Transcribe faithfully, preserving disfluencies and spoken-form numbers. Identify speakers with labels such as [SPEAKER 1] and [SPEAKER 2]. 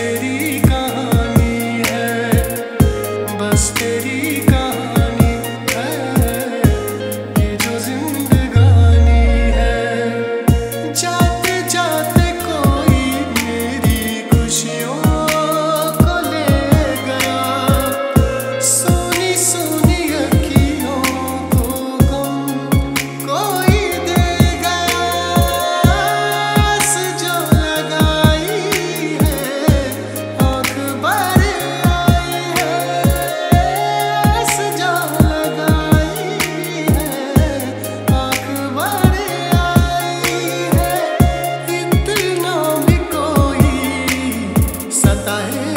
[SPEAKER 1] तेरी कहानी है, बस तेरी कहानी है, ये जो जिंदगानी है। जाते जाते कोई मेरी खुशियों को ले गया, सोनी सोनी अखियों को गम कोई दे गया। आस जो लगाई है आँख भर आई है, आस जो लगाई है आँख भर आई है। इतना भी कोई सताए